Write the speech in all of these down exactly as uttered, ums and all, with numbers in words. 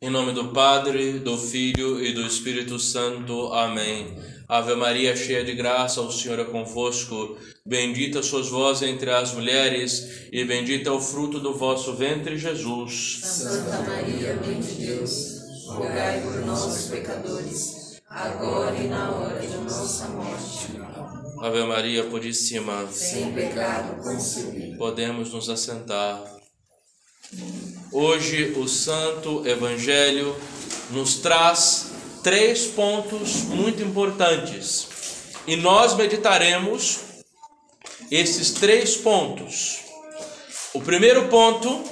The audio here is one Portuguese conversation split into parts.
Em nome do Padre, do Filho e do Espírito Santo. Amém. Ave Maria, cheia de graça, o Senhor é convosco. Bendita sois vós entre as mulheres, e bendito é o fruto do vosso ventre, Jesus. Santa Maria, Mãe de Deus, rogai por nós, pecadores, agora e na hora de nossa morte. Ave Maria Puríssima, sem pecado concebido. Podemos nos assentar. Hoje o Santo Evangelho nos traz três pontos muito importantes e nós meditaremos esses três pontos. O primeiro ponto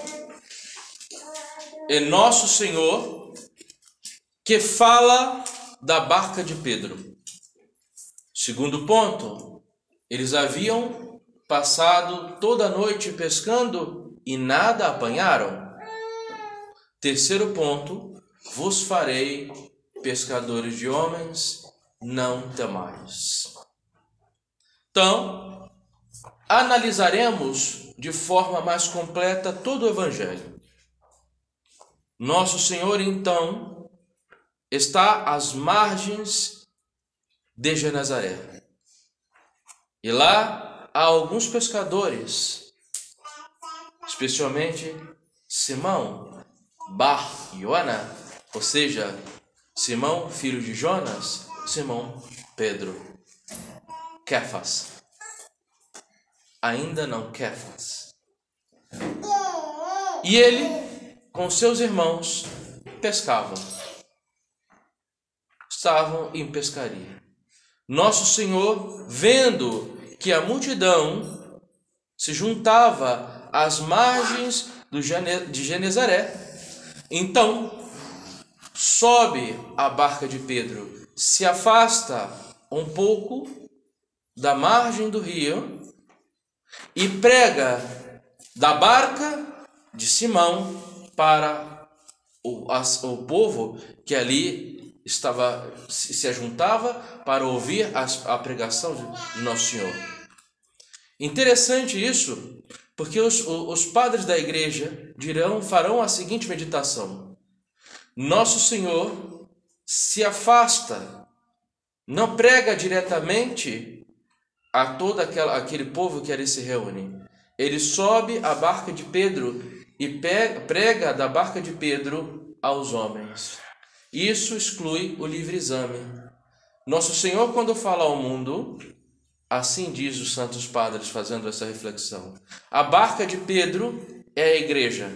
é Nosso Senhor, que fala da barca de Pedro. Segundo ponto, eles haviam passado toda a noite pescando e nada apanharam. Terceiro ponto, vos farei pescadores de homens, não temais. Então, analisaremos de forma mais completa todo o Evangelho. Nosso Senhor, então, está às margens de Genezaré. E lá há alguns pescadores, especialmente Simão Bar Joana, ou seja, Simão, filho de Jonas, Simão Pedro, Kefas, ainda não Kefas. E ele, com seus irmãos, pescavam. Estavam em pescaria. Nosso Senhor, vendo que a multidão se juntava às margens do Gene- de Genezaré, então sobe a barca de Pedro, se afasta um pouco da margem do rio e prega da barca de Simão para o, as, o povo que ali estava, se, se ajuntava para ouvir as, a pregação de, de Nosso Senhor. Interessante isso, porque os, os padres da igreja dirão, farão a seguinte meditação: Nosso Senhor se afasta, não prega diretamente a todo aquela, aquele povo que ali se reúne. Ele sobe a barca de Pedro e pega, prega da barca de Pedro aos homens. Isso exclui o livre exame. Nosso Senhor, quando fala ao mundo, assim diz os santos padres fazendo essa reflexão, a barca de Pedro é a igreja.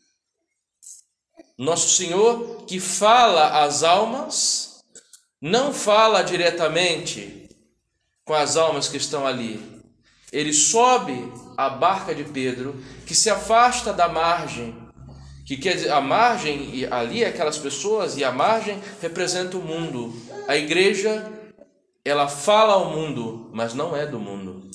Nosso Senhor, que fala às almas, não fala diretamente com as almas que estão ali. Ele sobe a barca de Pedro, que se afasta da margem, que quer dizer, a margem, e ali aquelas pessoas, e a margem representa o mundo. A igreja, ela fala ao mundo, mas não é do mundo.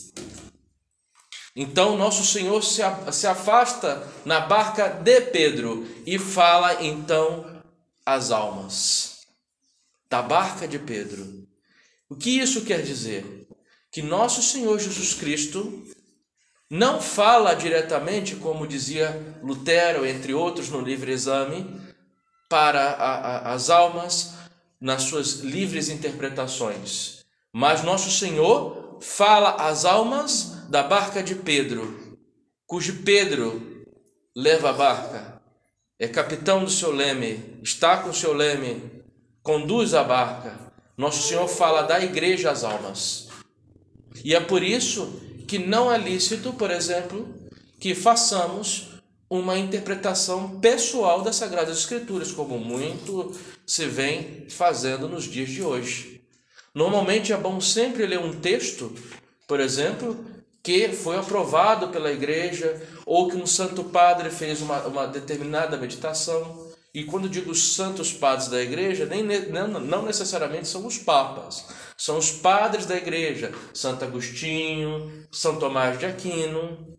Então, Nosso Senhor se afasta na barca de Pedro e fala, então, às almas da barca de Pedro. O que isso quer dizer? Que Nosso Senhor Jesus Cristo não fala diretamente, como dizia Lutero, entre outros, no Livre Exame, para a, a, as almas nas suas livres interpretações. Mas Nosso Senhor fala às almas da barca de Pedro, cujo Pedro leva a barca, é capitão do seu leme, está com o seu leme, conduz a barca. Nosso Senhor fala da igreja às almas. E é por isso que não é lícito, por exemplo, que façamos uma interpretação pessoal das Sagradas Escrituras, como muito se vem fazendo nos dias de hoje. Normalmente é bom sempre ler um texto, por exemplo, que foi aprovado pela igreja, ou que um santo padre fez uma, uma determinada meditação. E quando digo os santos padres da igreja, nem, não, não necessariamente são os papas, são os padres da igreja, Santo Agostinho, São Tomás de Aquino,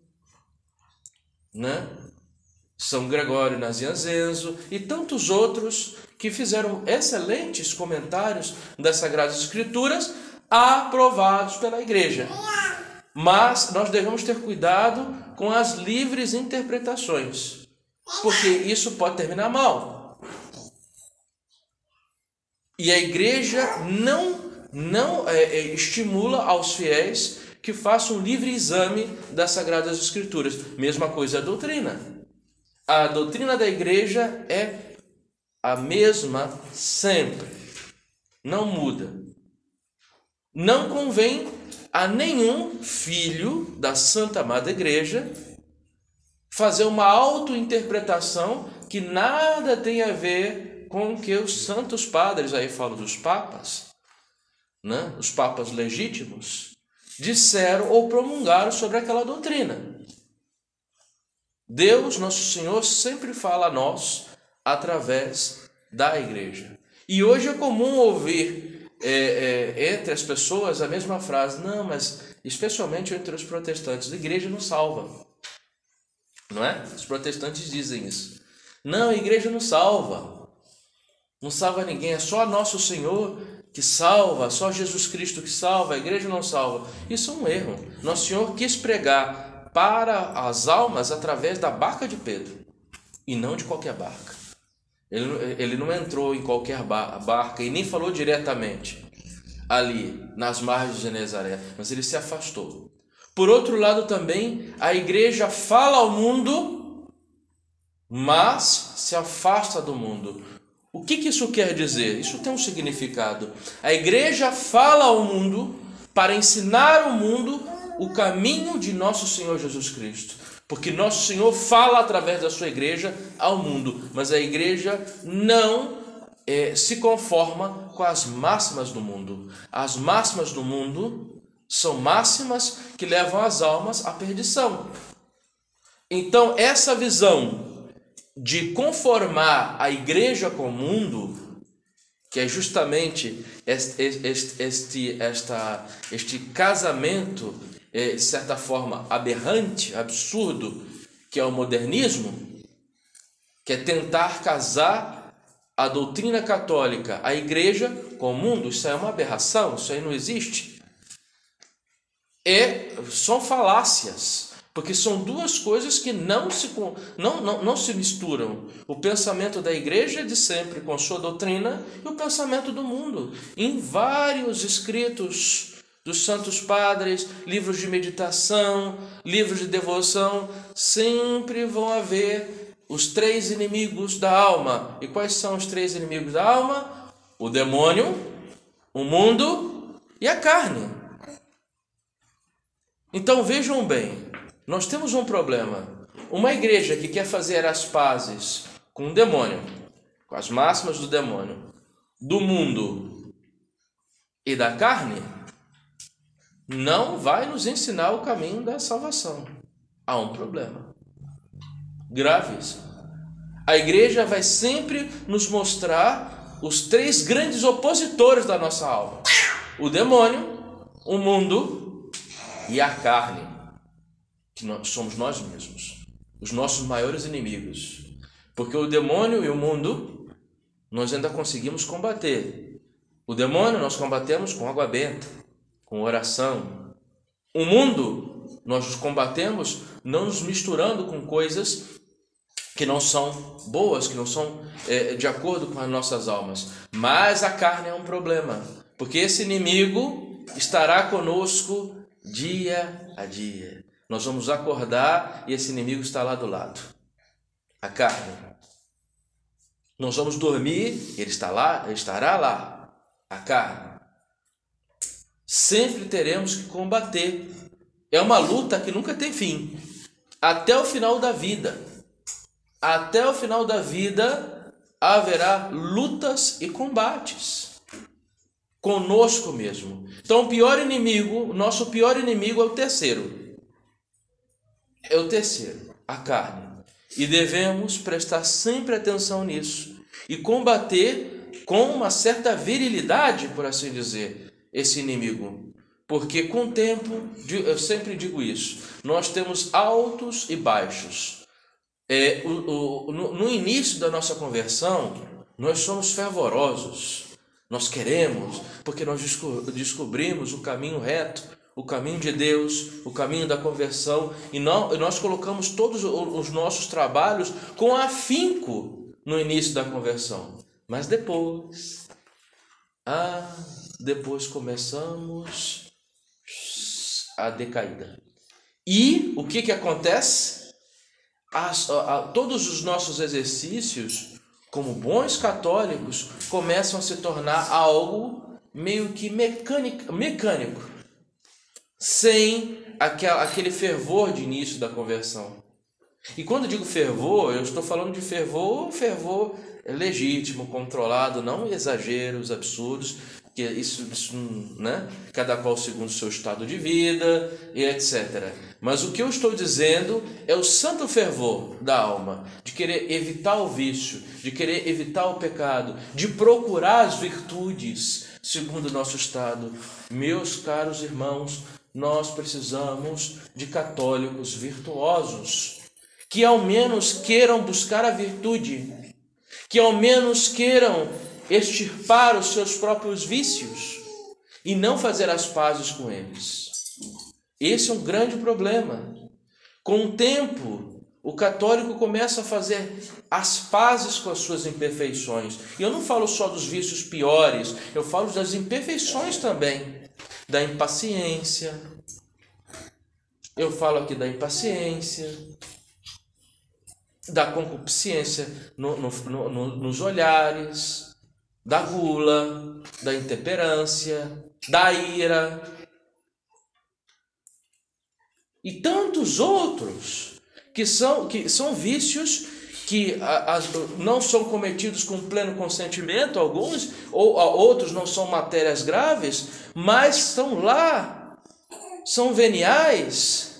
né? São Gregório Nazianzenzo e tantos outros que fizeram excelentes comentários das Sagradas Escrituras, aprovados pela igreja. Mas nós devemos ter cuidado com as livres interpretações, porque isso pode terminar mal. E a igreja não, não é, é, estimula aos fiéis que façam um livre exame das Sagradas Escrituras. Mesma coisa a doutrina. A doutrina da igreja é a mesma sempre. Não muda. Não convém a nenhum filho da Santa Amada Igreja fazer uma autointerpretação que nada tem a ver com o que os santos padres, aí falo dos papas, né, os papas legítimos, disseram ou promulgaram sobre aquela doutrina. Deus, nosso Senhor, sempre fala a nós através da igreja. E hoje é comum ouvir é, é, entre as pessoas a mesma frase: não, mas especialmente entre os protestantes, a igreja não salva. Não é? Os protestantes dizem isso. Não, a igreja não salva. Não salva ninguém, é só nosso Senhor que salva, só Jesus Cristo que salva, a igreja não salva. Isso é um erro. Nosso Senhor quis pregar para as almas através da barca de Pedro, e não de qualquer barca. Ele, ele não entrou em qualquer barca e nem falou diretamente ali nas margens de Genezaré, mas ele se afastou. Por outro lado também, a igreja fala ao mundo, mas se afasta do mundo. O que, que isso quer dizer? Isso tem um significado. A igreja fala ao mundo para ensinar o mundo o caminho de nosso Senhor Jesus Cristo. Porque nosso Senhor fala através da sua igreja ao mundo, mas a igreja não é, se conforma com as máximas do mundo. As máximas do mundo são máximas que levam as almas à perdição. Então, essa visão de conformar a igreja com o mundo, que é justamente este, este, este, esta, este casamento, de certa forma, aberrante, absurdo, que é o modernismo, que é tentar casar a doutrina católica, a igreja, com o mundo. Isso é uma aberração, isso aí não existe. É, são falácias, porque são duas coisas que não se, não, não, não se misturam. O pensamento da igreja de sempre com sua doutrina e o pensamento do mundo. Em vários escritos dos santos padres, livros de meditação, livros de devoção, sempre vão haver os três inimigos da alma. E quais são os três inimigos da alma? O demônio, o mundo e a carne. Então vejam bem, nós temos um problema. Uma igreja que quer fazer as pazes com o demônio, com as máximas do demônio, do mundo e da carne, não vai nos ensinar o caminho da salvação. Há um problema gravíssimo. A igreja vai sempre nos mostrar os três grandes opositores da nossa alma: o demônio, o mundo e a carne, que nós somos nós mesmos, os nossos maiores inimigos. Porque o demônio e o mundo nós ainda conseguimos combater. O demônio nós combatemos com água benta, com oração. O mundo nós nos combatemos não nos misturando com coisas que não são boas, que não são é, de acordo com as nossas almas. Mas a carne é um problema, porque esse inimigo estará conosco dia a dia. Nós vamos acordar e esse inimigo está lá do lado. A carne. Nós vamos dormir, ele está lá, ele estará lá. A carne. Sempre teremos que combater. É uma luta que nunca tem fim. Até o final da vida. Até o final da vida haverá lutas e combates. Conosco mesmo. Então o pior inimigo, o nosso pior inimigo é o terceiro. É o terceiro, a carne. E devemos prestar sempre atenção nisso. E combater com uma certa virilidade, por assim dizer, esse inimigo. Porque com o tempo, eu sempre digo isso, nós temos altos e baixos. É, o, o, no, no início da nossa conversão, nós somos fervorosos. Nós queremos, porque nós descobrimos o caminho reto, o caminho de Deus, o caminho da conversão, e nós, nós colocamos todos os nossos trabalhos com afinco no início da conversão. Mas depois, Ah, depois começamos a decaída. E o que que acontece? As, a, a, todos os nossos exercícios, como bons católicos, começam a se tornar algo meio que mecânico, mecânico sem aquela, aquele fervor de início da conversão. E quando digo fervor, eu estou falando de fervor, fervor legítimo, controlado, não exageros absurdos, que isso, isso, né? Cada qual segundo o seu estado de vida e etcétera. Mas o que eu estou dizendo é o santo fervor da alma, de querer evitar o vício, de querer evitar o pecado, de procurar as virtudes segundo o nosso estado. Meus caros irmãos, nós precisamos de católicos virtuosos, que ao menos queiram buscar a virtude, que ao menos queiram extirpar os seus próprios vícios e não fazer as pazes com eles. Esse é um grande problema. Com o tempo, o católico começa a fazer as pazes com as suas imperfeições. E eu não falo só dos vícios piores, eu falo das imperfeições também, da impaciência. Eu falo aqui da impaciência, da concupiscência no, no, no, nos olhares, da gula, da intemperância, da ira e tantos outros que são, que são vícios que a, a, não são cometidos com pleno consentimento, alguns, ou a, outros não são matérias graves, mas estão lá, são veniais.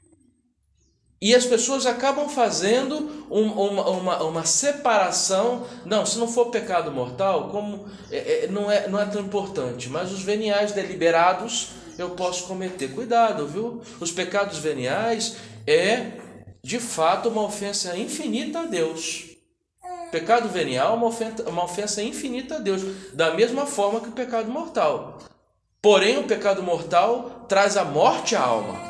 E as pessoas acabam fazendo um, uma, uma, uma separação. Não, se não for pecado mortal, como é, é, não, é, não é tão importante. Mas os veniais deliberados eu posso cometer. Cuidado, viu? Os pecados veniais é, de fato, uma ofensa infinita a Deus. Pecado venial é uma ofensa, uma ofensa infinita a Deus. Da mesma forma que o pecado mortal. Porém, o pecado mortal traz a morte à alma.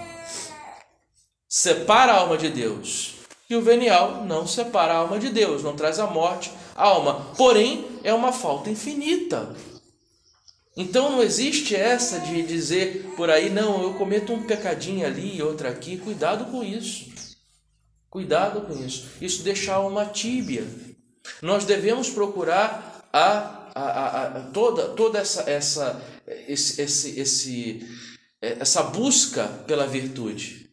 Separa a alma de Deus. E o venial não separa a alma de Deus, não traz a morte à alma. Porém, é uma falta infinita. Então não existe essa de dizer por aí, não, eu cometo um pecadinho ali e outro aqui. Cuidado com isso. Cuidado com isso. Isso deixa a alma tíbia. Nós devemos procurar a, a, a, a, toda, toda essa, essa, esse, esse, esse, essa busca pela virtude.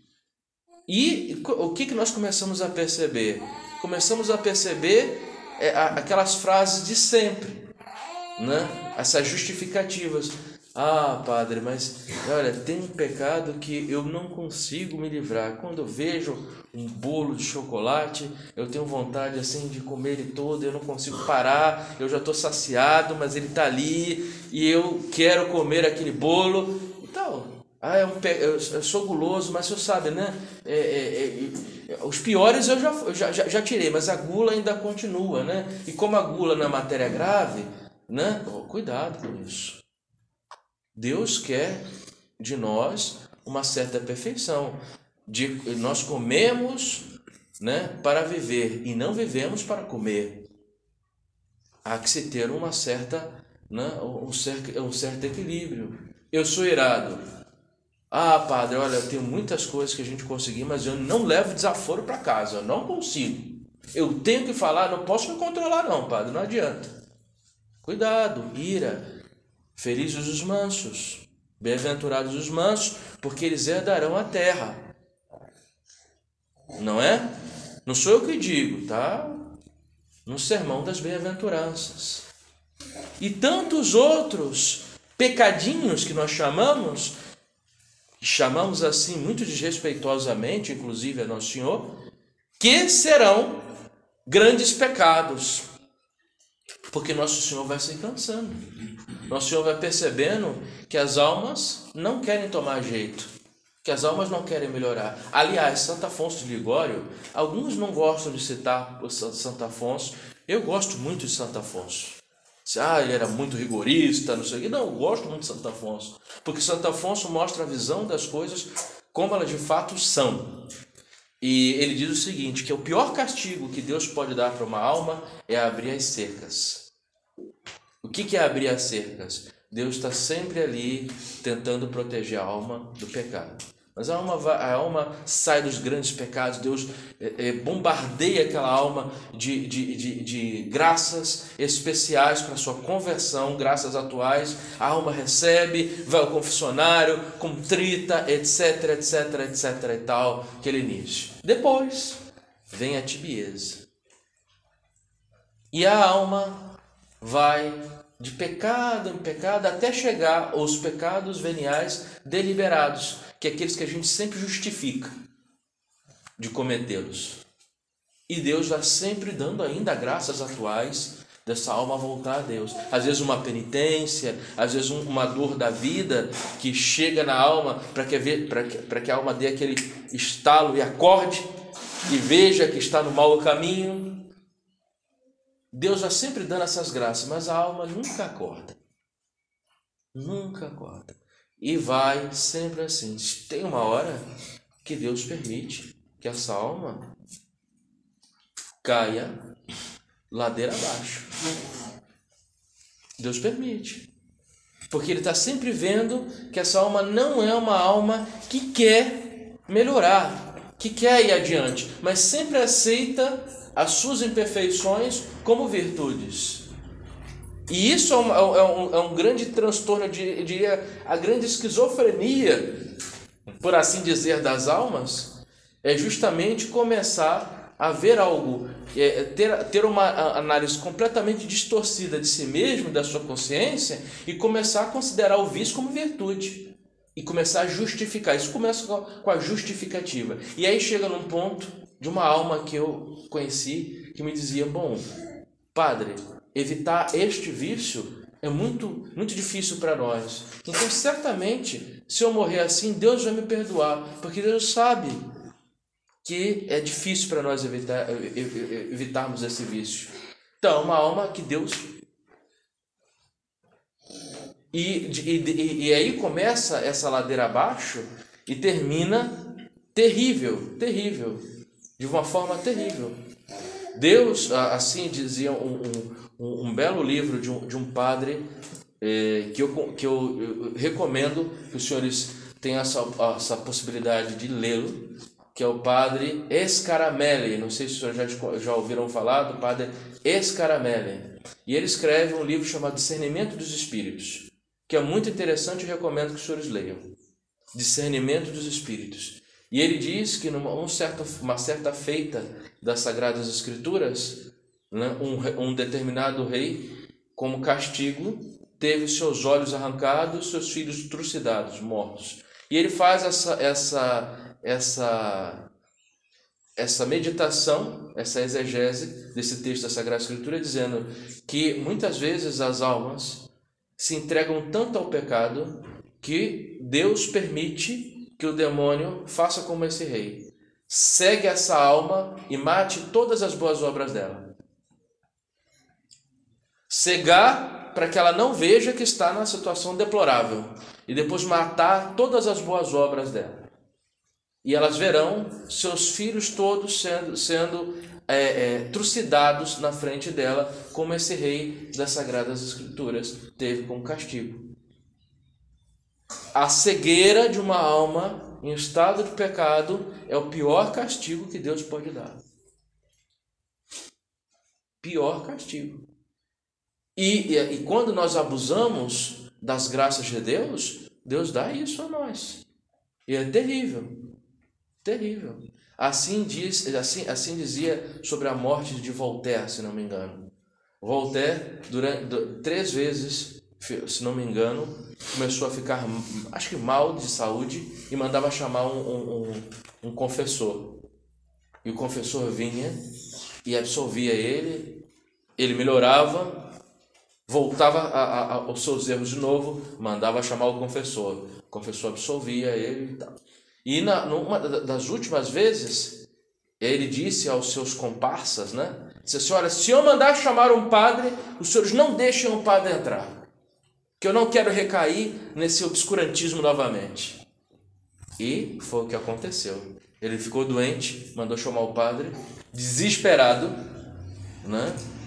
E o que, que nós começamos a perceber? Começamos a perceber é, aquelas frases de sempre, né? Essas justificativas. Ah, padre, mas olha, tem um pecado que eu não consigo me livrar. Quando eu vejo um bolo de chocolate, eu tenho vontade assim de comer ele todo, eu não consigo parar, eu já estou saciado, mas ele está ali e eu quero comer aquele bolo e tal. Ah, é um pe... eu sou guloso, mas você sabe, né? É, é, é, os piores eu já, eu já, já, já tirei, mas a gula ainda continua, né? E como a gula na matéria grave, né? Oh, cuidado com isso. Deus quer de nós uma certa perfeição. De, nós comemos, né, para viver e não vivemos para comer. Há que se ter uma certa, né, um, certo, um certo equilíbrio. Eu sou irado. Ah, padre, olha, eu tenho muitas coisas que a gente conseguir, mas eu não levo desaforo para casa, eu não consigo. Eu tenho que falar, não posso me controlar não, padre, não adianta. Cuidado, ira. Felizes os mansos, bem-aventurados os mansos, porque eles herdarão a terra. Não é? Não sou eu que digo, tá? No sermão das bem-aventuranças. E tantos outros pecadinhos que nós chamamos, chamamos assim muito desrespeitosamente, inclusive a Nosso Senhor, que serão grandes pecados, porque Nosso Senhor vai se cansando. Nosso Senhor vai percebendo que as almas não querem tomar jeito, que as almas não querem melhorar. Aliás, Santo Afonso de Ligório, alguns não gostam de citar o Santo Afonso, eu gosto muito de Santo Afonso. Ah, ele era muito rigorista, não sei o quê. Não, eu gosto muito de Santo Afonso, porque Santo Afonso mostra a visão das coisas como elas de fato são. E ele diz o seguinte, que o pior castigo que Deus pode dar para uma alma é abrir as cercas. O que é abrir as cercas? Deus está sempre ali tentando proteger a alma do pecado. Mas a alma, vai, a alma sai dos grandes pecados, Deus é, é, bombardeia aquela alma de, de, de, de graças especiais para a sua conversão, graças atuais. A alma recebe, vai ao confessionário, contrita, etc, etc, etc e tal, aquele início. Depois vem a tibieza. E a alma vai de pecado em pecado até chegar aos pecados veniais deliberados, que é aqueles que a gente sempre justifica de cometê-los. E Deus vai sempre dando ainda graças atuais dessa alma voltar a Deus. Às vezes uma penitência, às vezes uma dor da vida que chega na alma para que, que, que a alma dê aquele estalo e acorde e veja que está no mau caminho. Deus vai sempre dando essas graças, mas a alma nunca acorda. Nunca acorda. E vai sempre assim. Tem uma hora que Deus permite que essa alma caia ladeira abaixo. Deus permite. Porque Ele está sempre vendo que essa alma não é uma alma que quer melhorar, que quer ir adiante, mas sempre aceita as suas imperfeições como virtudes. E isso é um, é um, é um grande transtorno, eu diria, a grande esquizofrenia, por assim dizer, das almas, é justamente começar a ver algo, é, ter, ter uma análise completamente distorcida de si mesmo, da sua consciência, e começar a considerar o vício como virtude. E começar a justificar. Isso começa com a justificativa. E aí chega num ponto de uma alma que eu conheci, que me dizia, bom, padre, evitar este vício é muito, muito difícil para nós. Então, certamente, se eu morrer assim, Deus vai me perdoar, porque Deus sabe que é difícil para nós evitar, evitarmos esse vício. Então, uma alma que Deus... E, e, e aí começa essa ladeira abaixo e termina terrível, terrível, de uma forma terrível. Deus, assim dizia um, um, um belo livro de um, de um padre eh, que, eu, que eu, eu recomendo que os senhores tenham essa, essa possibilidade de lê-lo, que é o padre Scaramelle. Não sei se os senhores já, já ouviram falar do padre Scaramelle. E ele escreve um livro chamado Discernimento dos Espíritos, que é muito interessante e recomendo que os senhores leiam. Discernimento dos Espíritos. E ele diz que numa um certa, uma certa feita das Sagradas Escrituras, né, um, um determinado rei, como castigo, teve seus olhos arrancados, seus filhos trucidados, mortos. E ele faz essa, essa, essa, essa meditação, essa exegese desse texto da Sagrada Escritura, dizendo que muitas vezes as almas se entregam tanto ao pecado que Deus permite que o demônio faça como esse rei. Segue essa alma e mate todas as boas obras dela. Cegar para que ela não veja que está numa situação deplorável. E depois matar todas as boas obras dela. E elas verão seus filhos todos sendo, sendo é, é, trucidados na frente dela, como esse rei das Sagradas Escrituras teve como castigo. A cegueira de uma alma em estado de pecado é o pior castigo que Deus pode dar. Pior castigo. E, e, e quando nós abusamos das graças de Deus, Deus dá isso a nós. E é terrível. Terrível. Assim, diz, assim, assim dizia sobre a morte de Voltaire, se não me engano. Voltaire, durante, três vezes, se não me engano, começou a ficar, acho que mal de saúde, e mandava chamar um, um, um, um confessor. E o confessor vinha e absolvia ele, ele melhorava, voltava a, a, aos seus erros de novo, mandava chamar o confessor. O confessor absolvia ele e tal. E na, numa das últimas vezes, ele disse aos seus comparsas, né? Disse assim, olha, se eu mandar chamar um padre, os senhores não deixem o padre entrar, que eu não quero recair nesse obscurantismo novamente. E foi o que aconteceu. Ele ficou doente, mandou chamar o padre, desesperado, né?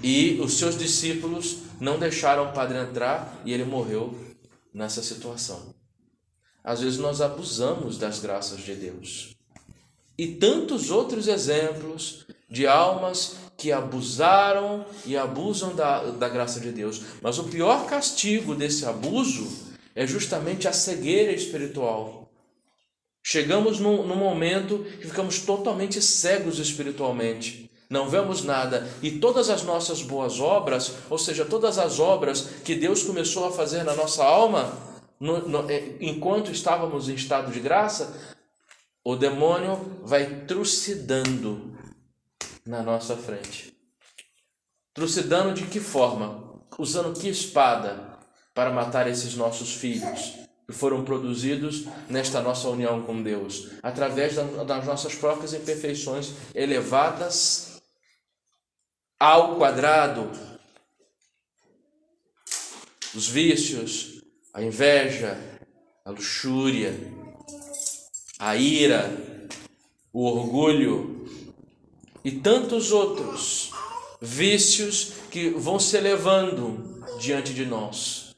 E os seus discípulos não deixaram o padre entrar e ele morreu nessa situação. Às vezes nós abusamos das graças de Deus. E tantos outros exemplos de almas que abusaram e abusam da, da graça de Deus. Mas o pior castigo desse abuso é justamente a cegueira espiritual. Chegamos num, num momento que ficamos totalmente cegos espiritualmente. Não vemos nada. E todas as nossas boas obras, ou seja, todas as obras que Deus começou a fazer na nossa alma, no, no, enquanto estávamos em estado de graça, o demônio vai trucidando na nossa frente. Trucidando de que forma? Usando que espada para matar esses nossos filhos que foram produzidos nesta nossa união com Deus, através das nossas próprias imperfeições elevadas ao quadrado, os vícios, a inveja, a luxúria, a ira, o orgulho e tantos outros vícios que vão se elevando diante de nós.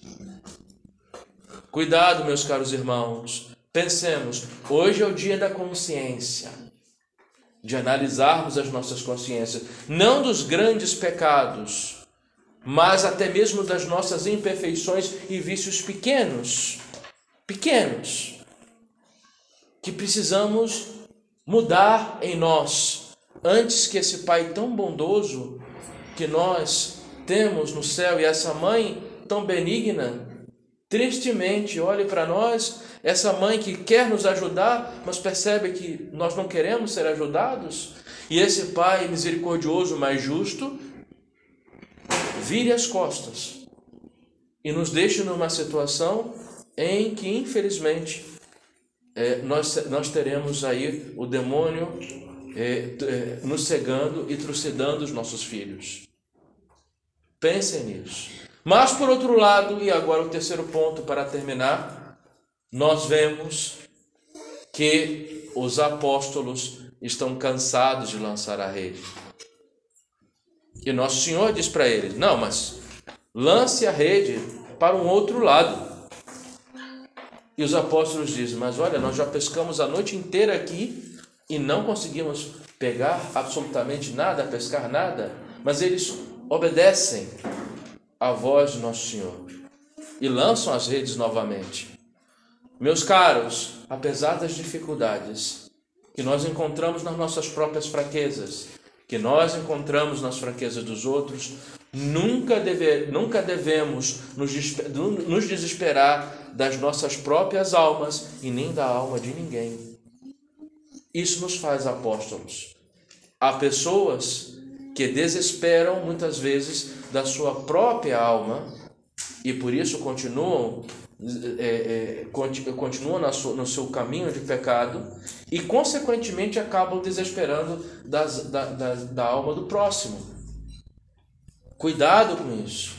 Cuidado, meus caros irmãos, pensemos, hoje é o dia da consciência, de analisarmos as nossas consciências, não dos grandes pecados, mas até mesmo das nossas imperfeições e vícios pequenos, pequenos, que precisamos mudar em nós, antes que esse Pai tão bondoso que nós temos no céu e essa Mãe tão benigna, tristemente olhe para nós, essa Mãe que quer nos ajudar, mas percebe que nós não queremos ser ajudados, e esse Pai misericordioso, mas justo, vire as costas e nos deixe numa situação em que, infelizmente, É, nós, nós teremos aí o demônio é, é, nos cegando e trucidando os nossos filhos. Pensem nisso. Mas, por outro lado, e agora o terceiro ponto para terminar, nós vemos que os apóstolos estão cansados de lançar a rede. E Nosso Senhor diz para eles, não, mas lance a rede para um outro lado. E os apóstolos dizem, mas olha, nós já pescamos a noite inteira aqui e não conseguimos pegar absolutamente nada, pescar nada. Mas eles obedecem à voz de Nosso Senhor e lançam as redes novamente. Meus caros, apesar das dificuldades que nós encontramos nas nossas próprias fraquezas, que nós encontramos nas fraquezas dos outros, nunca, deve, nunca devemos nos, nos desesperar das nossas próprias almas e nem da alma de ninguém. Isso nos faz apóstolos. Há pessoas que desesperam muitas vezes da sua própria alma e por isso continuam, é, é, continuam no seu caminho de pecado e consequentemente acabam desesperando das, da, da, da alma do próximo. Cuidado com isso.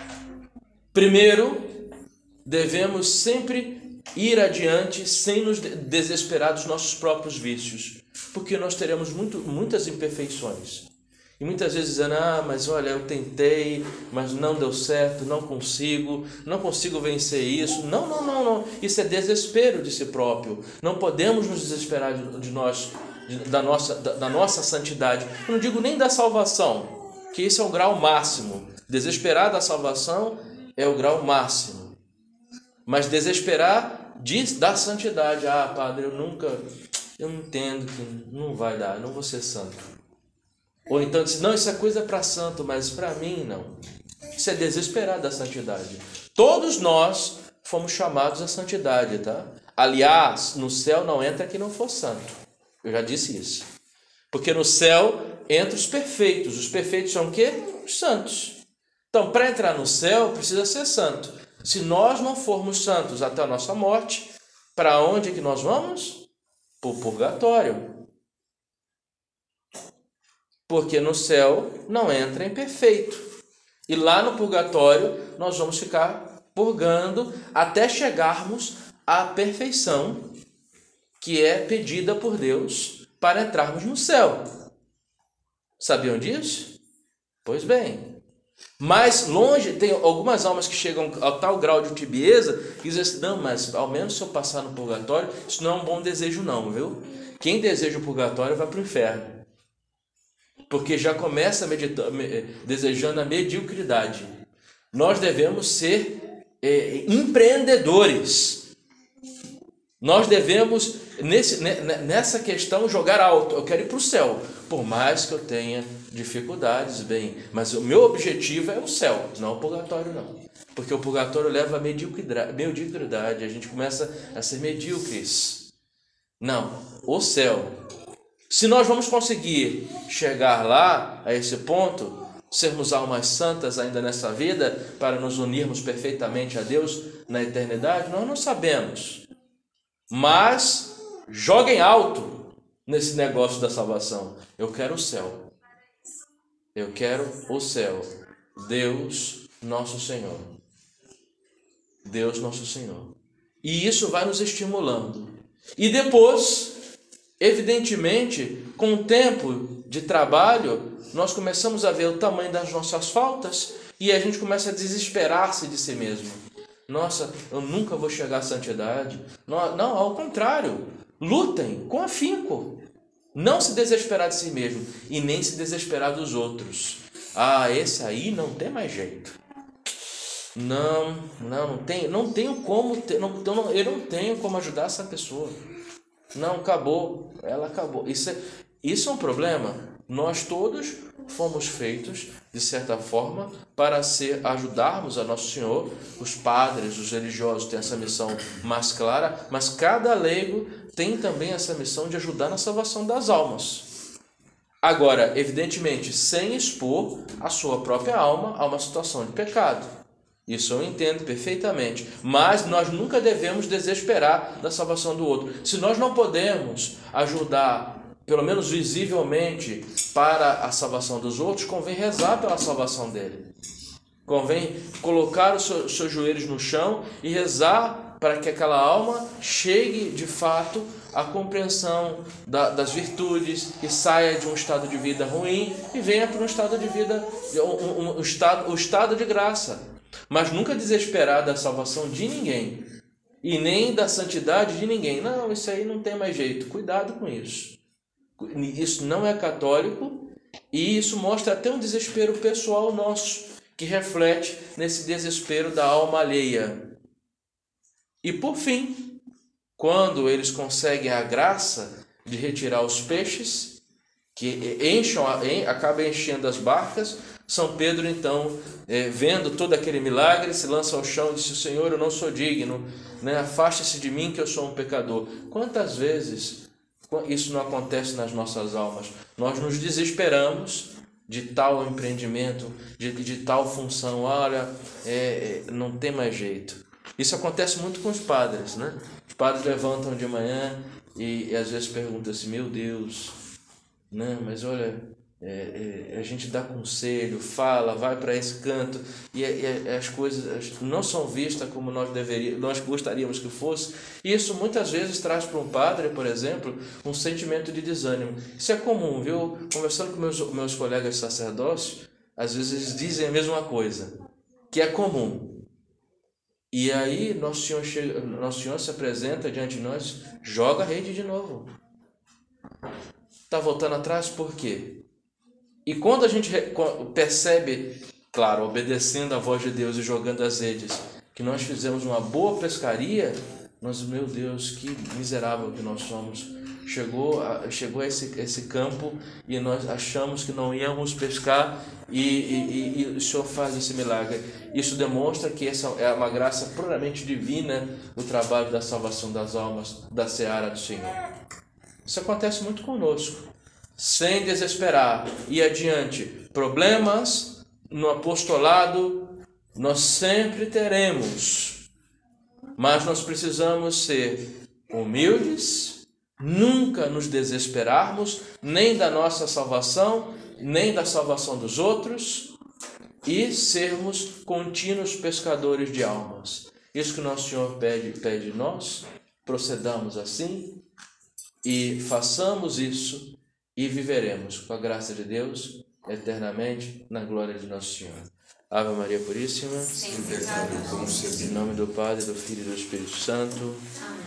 Primeiro, devemos sempre ir adiante sem nos desesperar dos nossos próprios vícios, porque nós teremos muito, muitas imperfeições. E muitas vezes dizendo, ah, mas olha, eu tentei, mas não deu certo, não consigo, não consigo vencer isso. Não, não, não, não. Isso é desespero de si próprio. Não podemos nos desesperar de, de nós, de, da, nossa, da, da nossa santidade. Eu não digo nem da salvação, que esse é o grau máximo. Desesperar da salvação é o grau máximo. Mas desesperar de, da santidade. Ah, padre, eu nunca, eu entendo que não vai dar, eu não vou ser santo. Ou então diz, não, isso é coisa para santo, mas para mim não. Isso é desesperar da santidade. Todos nós fomos chamados à santidade, tá? Aliás, no céu não entra quem não for santo. Eu já disse isso. Porque no céu entra os perfeitos. Os perfeitos são o quê? Os santos. Então, para entrar no céu, precisa ser santo. Se nós não formos santos até a nossa morte, para onde é que nós vamos? Para o purgatório. Porque no céu não entra imperfeito. E lá no purgatório nós vamos ficar purgando até chegarmos à perfeição que é pedida por Deus para entrarmos no céu. Sabiam disso? Pois bem, mas longe, tem algumas almas que chegam a tal grau de tibieza que dizem assim, não, mas ao menos se eu passar no purgatório, isso não é um bom desejo não, viu? Quem deseja o purgatório vai para o inferno, porque já começa meditando, desejando a mediocridade. Nós devemos ser é, empreendedores. Nós devemos, nesse, nessa questão, jogar alto. Eu quero ir para o céu, por mais que eu tenha dificuldades, bem, mas o meu objetivo é o céu, não o purgatório não, porque o purgatório leva a mediocridade, mediocridade, a gente começa a ser medíocres. Não, o céu. Se nós vamos conseguir chegar lá, a esse ponto, sermos almas santas ainda nessa vida, para nos unirmos perfeitamente a Deus na eternidade, nós não sabemos, mas joguem alto nesse negócio da salvação. Eu quero o céu. Eu quero o céu, Deus nosso Senhor, Deus nosso Senhor. E isso vai nos estimulando. E depois, evidentemente, com o tempo de trabalho, nós começamos a ver o tamanho das nossas faltas e a gente começa a desesperar-se de si mesmo. Nossa, eu nunca vou chegar à santidade. Não, não, ao contrário, lutem com afinco. Não se desesperar de si mesmo e nem se desesperar dos outros. Ah, esse aí não tem mais jeito. Não, não, não tenho, não tenho como, ter, não, não, eu não tenho como ajudar essa pessoa. Não, acabou, ela acabou. Isso é, isso é um problema. Nós todos fomos feitos, de certa forma, para ser, ajudarmos a Nosso Senhor. Os padres, os religiosos têm essa missão mais clara, mas cada leigo tem também essa missão de ajudar na salvação das almas. Agora, evidentemente, sem expor a sua própria alma a uma situação de pecado. Isso eu entendo perfeitamente. Mas nós nunca devemos desesperar da salvação do outro. Se nós não podemos ajudar, pelo menos visivelmente, para a salvação dos outros, convém rezar pela salvação dele. Convém colocar os seus, seus joelhos no chão e rezar para que aquela alma chegue de fato à compreensão da, das virtudes e saia de um estado de vida ruim e venha para um estado de vida, um, um, um estado, um estado de graça. Mas nunca desesperar da salvação de ninguém e nem da santidade de ninguém. Não, isso aí não tem mais jeito. Cuidado com isso. Isso não é católico e isso mostra até um desespero pessoal nosso, que reflete nesse desespero da alma alheia. E por fim, quando eles conseguem a graça de retirar os peixes, que enchem, acabam enchendo as barcas, São Pedro então, é, vendo todo aquele milagre, se lança ao chão e diz: Senhor, eu não sou digno, né? Afaste-se de mim que eu sou um pecador. Quantas vezes isso não acontece nas nossas almas? Nós nos desesperamos de tal empreendimento, de, de tal função, olha, é, é, não tem mais jeito. Isso acontece muito com os padres, né? Os padres levantam de manhã e, e às vezes perguntam assim: meu Deus, né? Mas olha, é, é, a gente dá conselho, fala, vai para esse canto e, e as coisas não são vistas como nós deveríamos, nós gostaríamos que fosse. E isso muitas vezes traz para um padre, por exemplo, um sentimento de desânimo. Isso é comum, viu? Conversando com meus, meus colegas sacerdócios, às vezes eles dizem a mesma coisa, que é comum. E aí Nosso Senhor, chega, Nosso Senhor se apresenta diante de nós, joga a rede de novo. Está voltando atrás por quê? E quando a gente percebe, claro, obedecendo a voz de Deus e jogando as redes, que nós fizemos uma boa pescaria, nós, meu Deus, que miserável que nós somos. Chegou a, chegou a esse, esse campo e nós achamos que não íamos pescar e, e, e o Senhor faz esse milagre. Isso demonstra que essa é uma graça puramente divina, o trabalho da salvação das almas, da seara do Senhor. Isso acontece muito conosco. Sem desesperar, e adiante. Problemas no apostolado nós sempre teremos, mas nós precisamos ser humildes, nunca nos desesperarmos, nem da nossa salvação, nem da salvação dos outros, e sermos contínuos pescadores de almas. Isso que Nosso Senhor pede, pede de nós, procedamos assim e façamos isso, e viveremos, com a graça de Deus, eternamente na glória de Nosso Senhor. Ave Maria Puríssima, sem pecado concebida. em nome do Pai, do Filho e do Espírito Santo. Amém.